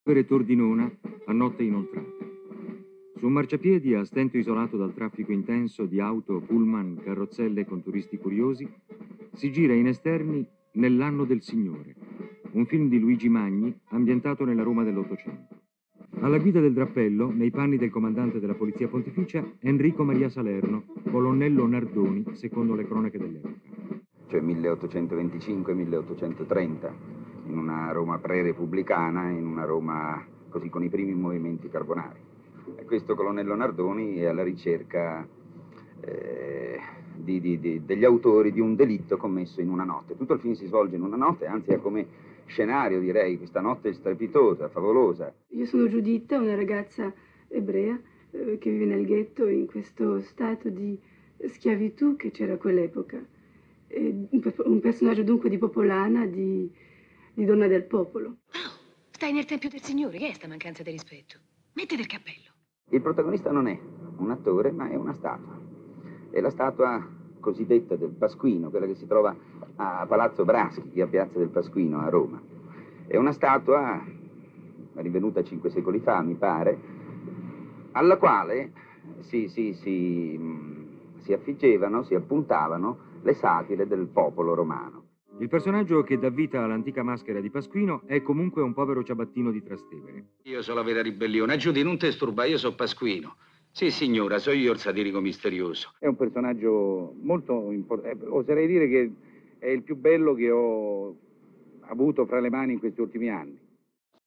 Tordinona a notte inoltrata. Su un marciapiedi a stento isolato dal traffico intenso di auto, pullman, carrozzelle con turisti curiosi, si gira in esterni Nell'anno del Signore, un film di Luigi Magni ambientato nella Roma dell'Ottocento. Alla guida del drappello, nei panni del comandante della Polizia Pontificia, Enrico Maria Salerno, colonnello Nardoni, secondo le cronache dell'epoca. Cioè 1825-1830, in una Roma pre-repubblicana, in una Roma così con i primi movimenti carbonari. E questo colonnello Nardoni è alla ricerca degli autori di un delitto commesso in una notte. Tutto il film si svolge in una notte, anzi ha come scenario, direi, questa notte strepitosa, favolosa. Io sono Giuditta, una ragazza ebrea che vive nel ghetto in questo stato di schiavitù che c'era a quell'epoca. Un personaggio dunque di popolana, di donna del popolo. Oh, stai nel Tempio del Signore, che è sta mancanza di rispetto? Mettiti il cappello. Il protagonista non è un attore, ma è una statua. È la statua cosiddetta del Pasquino, quella che si trova a Palazzo Braschi, a Piazza del Pasquino a Roma. È una statua rivenuta 5 secoli fa, mi pare, alla quale si affiggevano, si appuntavano le satire del popolo romano. Il personaggio che dà vita all'antica maschera di Pasquino è comunque un povero ciabattino di Trastevere. Io so la vera ribellione. Giudi, non te sturba, io so Pasquino. Sì, signora, so io il satirico misterioso. È un personaggio molto importante, oserei dire che è il più bello che ho avuto fra le mani in questi ultimi anni.